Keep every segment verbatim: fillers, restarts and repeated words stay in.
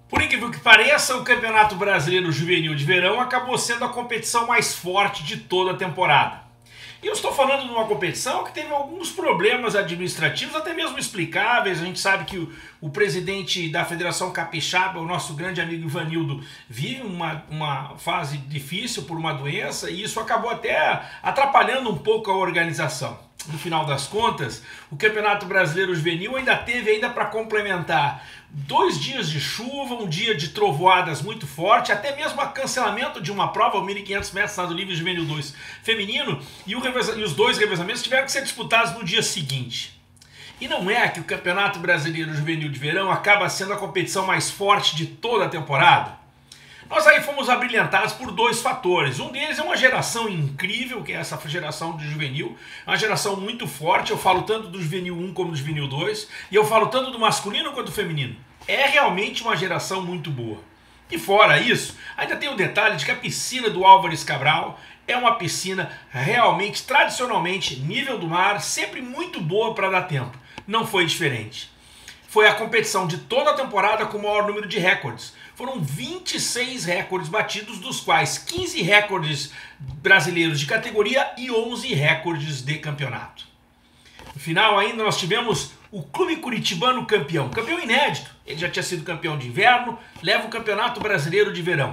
Por incrível que pareça, o Campeonato Brasileiro Juvenil de Verão acabou sendo a competição mais forte de toda a temporada. E eu estou falando de uma competição que teve alguns problemas administrativos, até mesmo explicáveis. A gente sabe que o, o presidente da Federação Capixaba, o nosso grande amigo Ivanildo, vive uma, uma fase difícil por uma doença e isso acabou até atrapalhando um pouco a organização. No final das contas, o Campeonato Brasileiro Juvenil ainda teve ainda para complementar dois dias de chuva, um dia de trovoadas muito forte, até mesmo o cancelamento de uma prova, o mil e quinhentos metros nado livre Juvenil dois feminino, e, o reveza, e os dois revezamentos tiveram que ser disputados no dia seguinte. E não é que o Campeonato Brasileiro Juvenil de Verão acaba sendo a competição mais forte de toda a temporada? Nós aí fomos abrilhantados por dois fatores. Um deles é uma geração incrível, que é essa geração de juvenil, uma geração muito forte. Eu falo tanto do Juvenil um como do Juvenil dois, e eu falo tanto do masculino quanto do feminino. É realmente uma geração muito boa. E fora isso, ainda tem o detalhe de que a piscina do Álvares Cabral é uma piscina realmente, tradicionalmente, nível do mar, sempre muito boa para dar tempo. Não foi diferente. Foi a competição de toda a temporada com o maior número de recordes. Foram vinte e seis recordes batidos, dos quais quinze recordes brasileiros de categoria e onze recordes de campeonato. No final ainda nós tivemos o Clube Curitibano campeão, campeão inédito. Ele já tinha sido campeão de inverno, leva o Campeonato Brasileiro de Verão.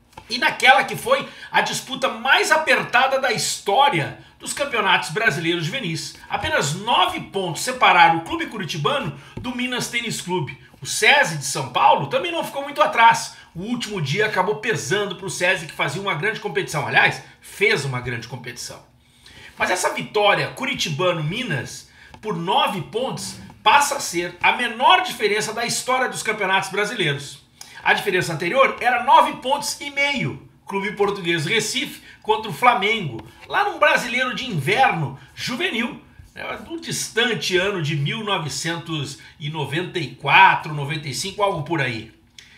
E naquela que foi a disputa mais apertada da história dos campeonatos brasileiros juvenis. Apenas nove pontos separaram o Clube Curitibano do Minas Tênis Clube. O SESI de São Paulo também não ficou muito atrás. O último dia acabou pesando para o SESI, que fazia uma grande competição. Aliás, fez uma grande competição. Mas essa vitória Curitibano-Minas, por nove pontos, passa a ser a menor diferença da história dos campeonatos brasileiros. A diferença anterior era nove pontos e meio. Clube Português Recife contra o Flamengo, lá num brasileiro de inverno juvenil, no distante ano de mil novecentos e noventa e quatro, noventa e cinco, algo por aí.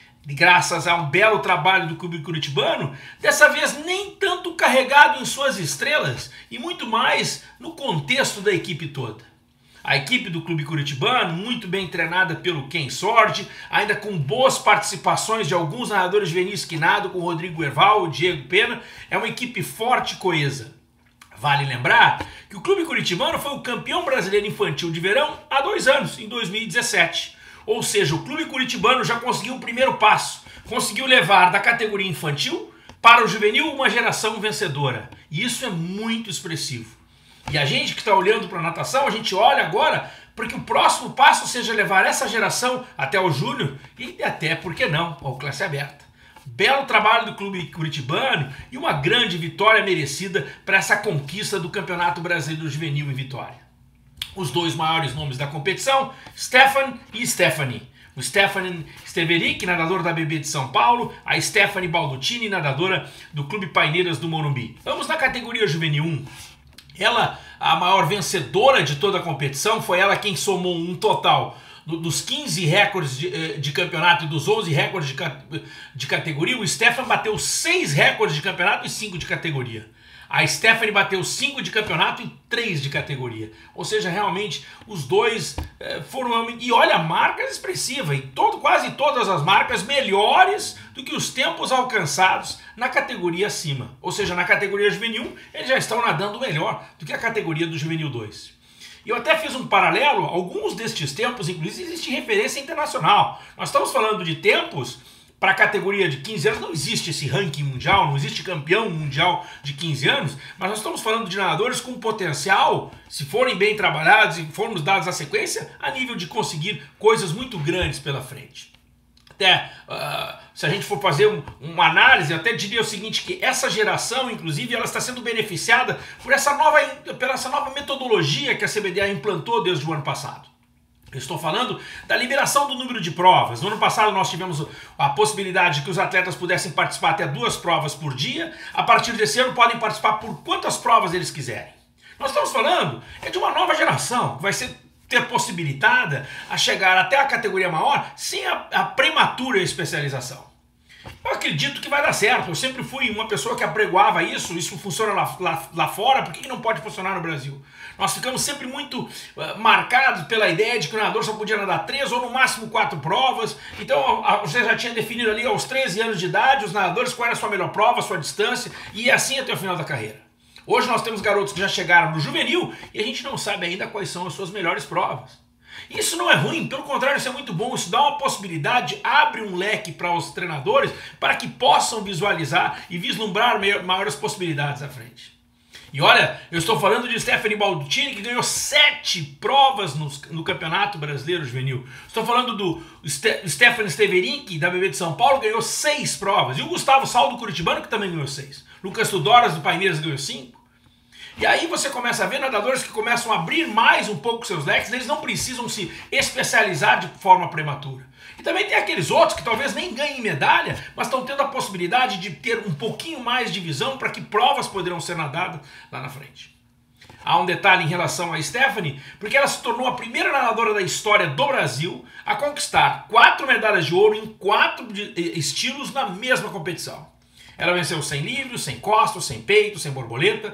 Graças a um belo trabalho do Clube Curitibano, dessa vez nem tanto carregado em suas estrelas e muito mais no contexto da equipe toda. A equipe do Clube Curitibano, muito bem treinada pelo Ken Sordi, ainda com boas participações de alguns narradores juvenis quinado, com o Rodrigo Erval e o Diego Pena, é uma equipe forte e coesa. Vale lembrar que o Clube Curitibano foi o campeão brasileiro infantil de verão há dois anos, em dois mil e dezessete. Ou seja, o Clube Curitibano já conseguiu o primeiro passo, conseguiu levar da categoria infantil para o juvenil uma geração vencedora. E isso é muito expressivo. E a gente que está olhando para a natação, a gente olha agora para que o próximo passo seja levar essa geração até o júnior e até, por que não, ao classe aberta. Belo trabalho do Clube Curitibano e uma grande vitória merecida para essa conquista do Campeonato Brasileiro Juvenil em Vitória. Os dois maiores nomes da competição, Stefan e Stephanie. O Stefan Steverick, nadador da B B de São Paulo, a Stephanie Baldutini, nadadora do Clube Paineiras do Morumbi. Vamos na categoria Juvenil um. Ela, a maior vencedora de toda a competição, foi ela quem somou um total dos quinze recordes de, de campeonato e dos onze recordes de, de categoria. O Stefan bateu seis recordes de campeonato e cinco de categoria. A Stephanie bateu cinco de campeonato e três de categoria. Ou seja, realmente os dois eh, foram... E olha, marcas expressivas. E todo, quase todas as marcas melhores do que os tempos alcançados na categoria acima. Ou seja, na categoria Juvenil um, eles já estão nadando melhor do que a categoria do Juvenil dois. E eu até fiz um paralelo. Alguns destes tempos, inclusive, existe referência internacional. Nós estamos falando de tempos... Para a categoria de quinze anos não existe esse ranking mundial, não existe campeão mundial de quinze anos, mas nós estamos falando de nadadores com potencial, se forem bem trabalhados e formos dados a sequência, a nível de conseguir coisas muito grandes pela frente. Até, uh, se a gente for fazer um, uma análise, eu até diria o seguinte, que essa geração, inclusive, ela está sendo beneficiada por essa nova, por essa nova metodologia que a C B D A implantou desde o ano passado. Eu estou falando da liberação do número de provas. No ano passado nós tivemos a possibilidade de que os atletas pudessem participar até duas provas por dia. A partir desse ano podem participar por quantas provas eles quiserem. Nós estamos falando é de uma nova geração que vai ser ter possibilitada a chegar até a categoria maior sem a, a prematura especialização. Eu acredito que vai dar certo. Eu sempre fui uma pessoa que apregoava isso. Isso funciona lá, lá, lá fora, por que, que não pode funcionar no Brasil? Nós ficamos sempre muito uh, marcados pela ideia de que o nadador só podia nadar três ou no máximo quatro provas. Então a, a, você já tinha definido ali aos treze anos de idade os nadadores qual era a sua melhor prova, a sua distância, e assim até o final da carreira. Hoje nós temos garotos que já chegaram no juvenil e a gente não sabe ainda quais são as suas melhores provas. Isso não é ruim, pelo contrário, isso é muito bom. Isso dá uma possibilidade, abre um leque para os treinadores para que possam visualizar e vislumbrar maiores possibilidades à frente. E olha, eu estou falando de Stephanie Baldutini, que ganhou sete provas no, no Campeonato Brasileiro Juvenil. Estou falando do Ste Stephanie Steverink, da B B de São Paulo, que ganhou seis provas. E o Gustavo Sal, do Curitibano, que também ganhou seis. Lucas Tudoras, do Paineiras, ganhou cinco. E aí você começa a ver nadadores que começam a abrir mais um pouco seus leques, eles não precisam se especializar de forma prematura. E também tem aqueles outros que talvez nem ganhem medalha, mas estão tendo a possibilidade de ter um pouquinho mais de visão para que provas poderão ser nadadas lá na frente. Há um detalhe em relação a Stephanie, porque ela se tornou a primeira nadadora da história do Brasil a conquistar quatro medalhas de ouro em quatro estilos na mesma competição. Ela venceu sem livre, sem costas, sem peito, sem borboleta,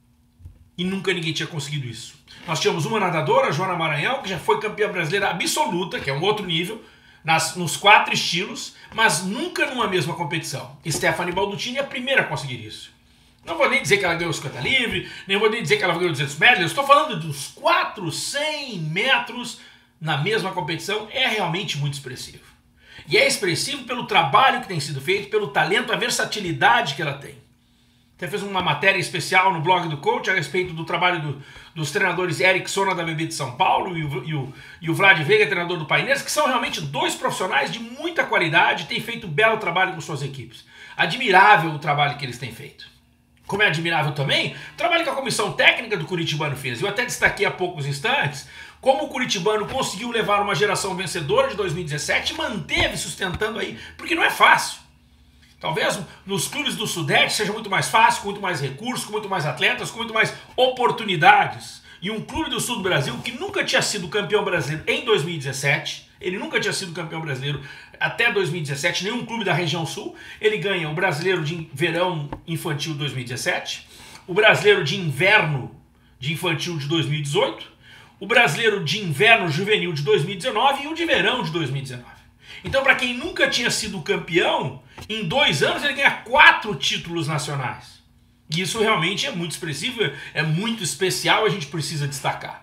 e nunca ninguém tinha conseguido isso. Nós tínhamos uma nadadora, Joana Maranhão, que já foi campeã brasileira absoluta, que é um outro nível, nas, nos quatro estilos, mas nunca numa mesma competição. Stephanie Baldutini é a primeira a conseguir isso. Não vou nem dizer que ela ganhou cinquenta livre, nem vou nem dizer que ela ganhou duzentos metros, eu estou falando dos quatro, cem metros na mesma competição, é realmente muito expressivo. E é expressivo pelo trabalho que tem sido feito, pelo talento, a versatilidade que ela tem. Até fez uma matéria especial no blog do coach a respeito do trabalho do, dos treinadores Eric Sona, da B B de São Paulo, e o, e, o, e o Vlad Veiga, treinador do Paineiras, que são realmente dois profissionais de muita qualidade e têm feito um belo trabalho com suas equipes. Admirável o trabalho que eles têm feito. Como é admirável também o trabalho que a comissão técnica do Curitibano fez. Eu até destaquei há poucos instantes como o Curitibano conseguiu levar uma geração vencedora de dois mil e dezessete e manteve sustentando aí, porque não é fácil. Talvez nos clubes do Sudeste seja muito mais fácil, com muito mais recursos, com muito mais atletas, com muito mais oportunidades. E um clube do Sul do Brasil que nunca tinha sido campeão brasileiro em dois mil e dezessete, ele nunca tinha sido campeão brasileiro até dois mil e dezessete, nenhum clube da região sul, ele ganha o Brasileiro de Verão Infantil dois mil e dezessete, o Brasileiro de Inverno de Infantil de dois mil e dezoito, o Brasileiro de Inverno Juvenil de dois mil e dezenove e o de Verão de dois mil e dezenove. Então, para quem nunca tinha sido campeão, em dois anos ele ganha quatro títulos nacionais. E isso realmente é muito expressivo, é muito especial, a gente precisa destacar.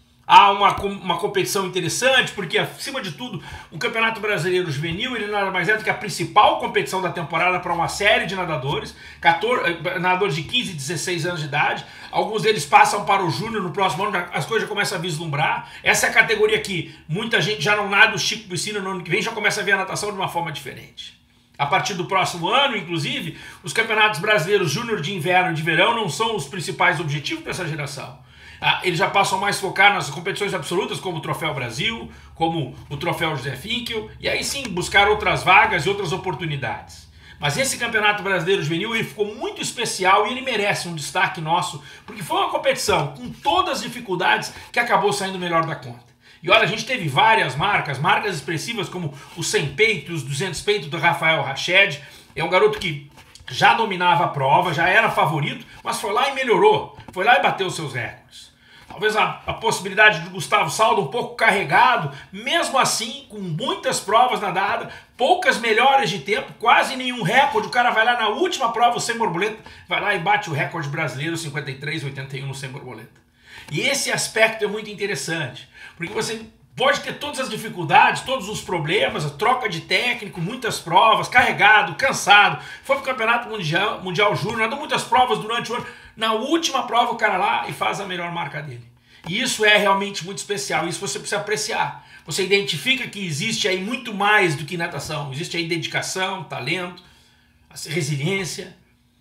Há uma, uma competição interessante, porque acima de tudo, o Campeonato Brasileiro Juvenil, ele nada mais é do que a principal competição da temporada para uma série de nadadores, quatorze, nadadores de quinze e dezesseis anos de idade. Alguns deles passam para o Júnior no próximo ano, as coisas já começam a vislumbrar. Essa é a categoria que muita gente já não nada, o Chico Piscina no ano que vem já começa a ver a natação de uma forma diferente. A partir do próximo ano, inclusive, os campeonatos brasileiros Júnior de inverno e de verão não são os principais objetivos para essa geração. Ah, eles já passam mais a focar nas competições absolutas, como o Troféu Brasil, como o Troféu José Finkel, e aí sim buscar outras vagas e outras oportunidades. Mas esse Campeonato Brasileiro Juvenil ele ficou muito especial e ele merece um destaque nosso, porque foi uma competição com todas as dificuldades que acabou saindo melhor da conta. E olha, a gente teve várias marcas, marcas expressivas como os cem peitos, os duzentos peitos do Rafael Rached. É um garoto que já dominava a prova, já era favorito, mas foi lá e melhorou, foi lá e bateu os seus recordes. Talvez a, a possibilidade do Gustavo Saldo um pouco carregado, mesmo assim, com muitas provas nadadas, poucas melhoras de tempo, quase nenhum recorde. O cara vai lá na última prova, o sem borboleta, vai lá e bate o recorde brasileiro, cinquenta e três, oitenta e um no sem borboleta. E esse aspecto é muito interessante, porque você pode ter todas as dificuldades, todos os problemas, a troca de técnico, muitas provas, carregado, cansado, foi para o Campeonato Mundial, Mundial Júnior, nadou muitas provas durante o ano. Na última prova o cara lá e faz a melhor marca dele. E isso é realmente muito especial, isso você precisa apreciar. Você identifica que existe aí muito mais do que natação, existe aí dedicação, talento, resiliência.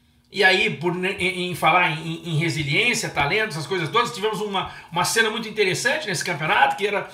E aí, por, em, em falar em, em resiliência, talento, essas coisas todas, tivemos uma, uma cena muito interessante nesse campeonato, que era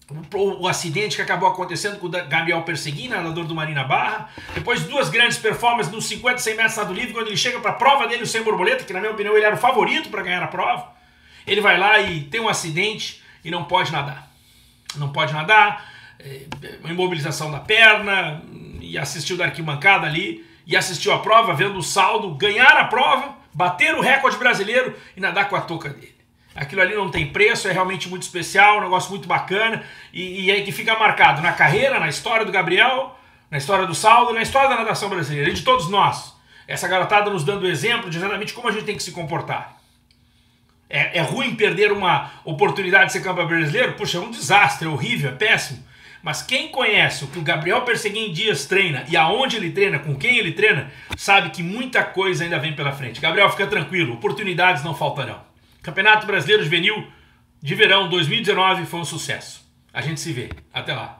o, o acidente que acabou acontecendo com o Gabriel Perseguin, nadador do Marina Barra. Depois duas grandes performances nos cinquenta e cem metros nado livre, quando ele chega para a prova dele, o sem borboleta, que na minha opinião ele era o favorito para ganhar a prova. Ele vai lá e tem um acidente e não pode nadar. Não pode nadar, é, uma imobilização da perna, e assistiu da arquibancada ali, e assistiu a prova, vendo o saldo, ganhar a prova, bater o recorde brasileiro e nadar com a touca dele. Aquilo ali não tem preço, é realmente muito especial, um negócio muito bacana, e, e é que fica marcado na carreira, na história do Gabriel, na história do saldo, na história da natação brasileira, e de todos nós. Essa garotada nos dando exemplo de exatamente como a gente tem que se comportar. É, é ruim perder uma oportunidade de ser campeão brasileiro? Puxa, é um desastre, é horrível, é péssimo. Mas quem conhece o que o Gabriel Perseguim Dias treina e aonde ele treina, com quem ele treina, sabe que muita coisa ainda vem pela frente. Gabriel, fica tranquilo, oportunidades não faltarão. Campeonato Brasileiro Juvenil de Verão dois mil e dezenove foi um sucesso. A gente se vê. Até lá.